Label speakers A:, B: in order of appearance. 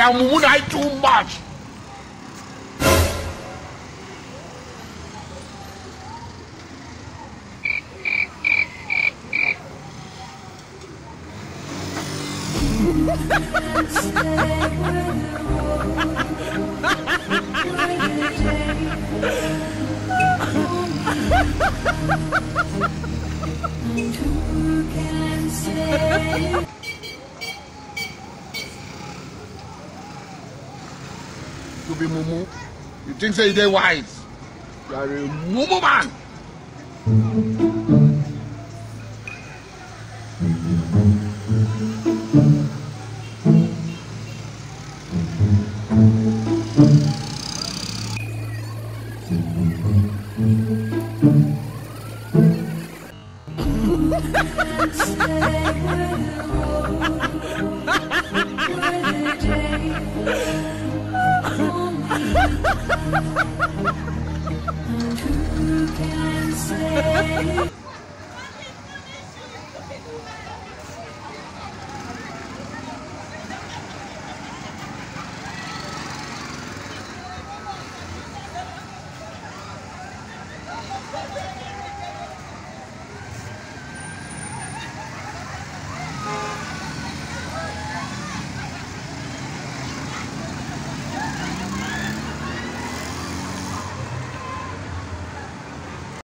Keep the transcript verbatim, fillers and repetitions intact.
A: am mumu na too much. You be mumu. You think say you dey wise? You are a mumu man.
B: Thank you.